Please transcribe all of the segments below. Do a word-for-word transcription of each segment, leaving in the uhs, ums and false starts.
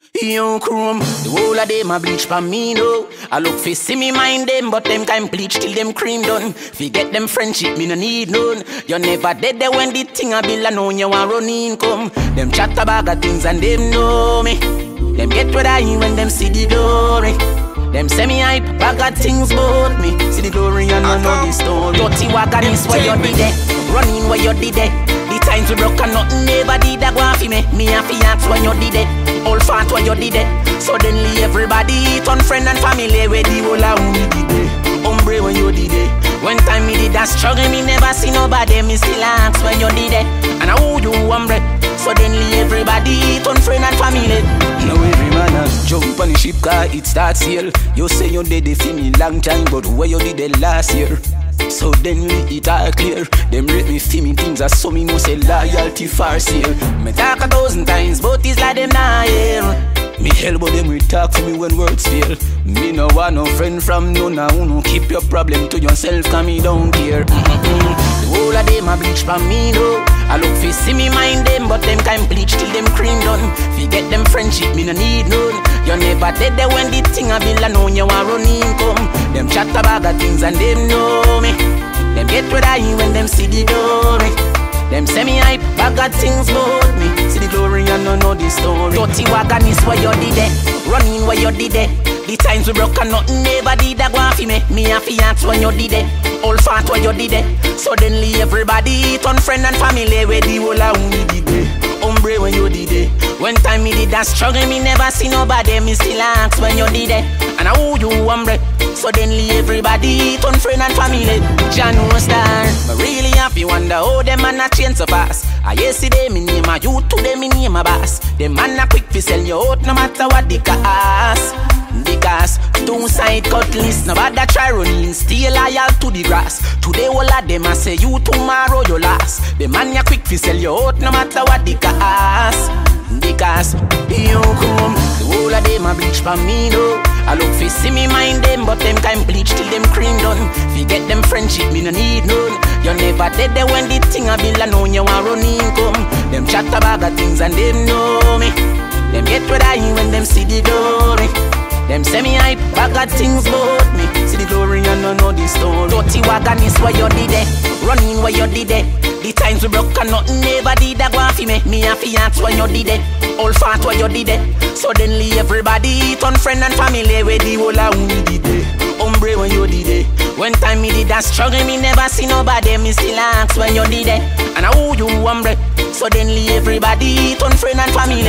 Young chrome, the whole of them a bleach for me no. I look fi see me mind them, but them kind bleach till them cream done. Fi get them friendship, me no need none. You never dead there when the thing a bill and on you want run income. Them chat about the things and them know me. Them get what I when them see the glory. Them semi hype bag of things about me. See the glory and you know the story. Dirty wagon is where you did it, running where you did it. The times we broke and nothing never did that go fi me. Me and fi ask when you did it. All fat when you did it. Suddenly everybody turn friend and family where the whole of we did it. Hombre when you did it. When time me did that struggle, me never see nobody. Me still ask when you did it. And I who you hombre. Suddenly everybody turn friend and family. Now every man a jump on the ship car it starts here. You say you did it for me long time, but where you did it last year? So then we it all clear. Them rate me for me things as so me know say loyalty far sale. Me talk a thousand times, but it's like them not here. Me elbow them we talk for me when words fail. Me no want no friend from no now no. Keep your problem to yourself, cause me don't care. Mm-mm. The whole of them a bleach for me no. I look fi see me mind them, but them kind bleach till them cream done. Fi get them friendship, me no need none. You never dead there when the thing a bill and on you want run income. Them chat about the things and them know me. Them get what I when them see the glory. Them semi hype bag of things about me. See the glory and no know the story. Dirty wagon is where you did it, running where you did it. The times we broke and nothing never did that go fi me. Me and fi ask when you did it. All fat where you did it. Suddenly everybody turn friend and family where the whole of we did it. Hombre when you did it. When time me did that struggle, me never see nobody. Me still ask when you did it. And I who you hombre. Suddenly everybody turn friend and family. John no star. Me really happy wonder how them man a change so fast. I yesterday me name a you, today me name a boss. Them man a quick fi sell you out no matter what the cost. Because two side cutlass, nobody try running, stay loyal to the grass. Today all of them a say you, tomorrow you last. The man ya quick fi sell you out no matter what the cost. Because you come, the whole of them a bleach for me no. I look fi see me mind them, but them kind bleach till them cream done. Fi get them friendship, me no need none. You never dead there when the thing a bill and on you want run income. Them chat about the things and them know me. Them get what I when them see the glory. Them semi hype bag of things about me. See the glory and no know the story. Dirty wagon is where you did it, running where you did it. The times we broke and nothing never did that go fi me. Me and fi ask when you did it. All fat where you did it. Suddenly everybody turn friend and family where the whole of we did it. Hombre when you did it. When time me did that struggle, me never see nobody. Me still ask when you did it. And I who you hombre. Suddenly everybody turn friend and family.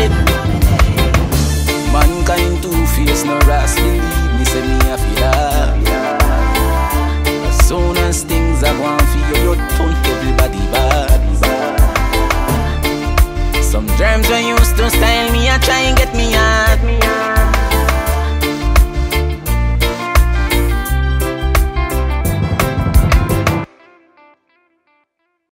Mankind two-face, no ras believe me, say me a feel that. As soon as things are going for you, you turn everybody bad. Some germs when used to style me, I try and get me hard.